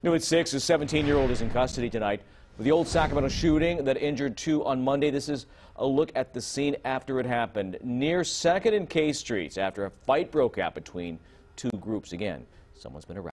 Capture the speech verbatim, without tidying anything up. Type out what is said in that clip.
New at six, a seventeen-year-old is in custody tonight with the old Sacramento shooting that injured two on Monday. This is a look at the scene after it happened near second and K Streets after a fight broke out between two groups. Again, someone's been arrested.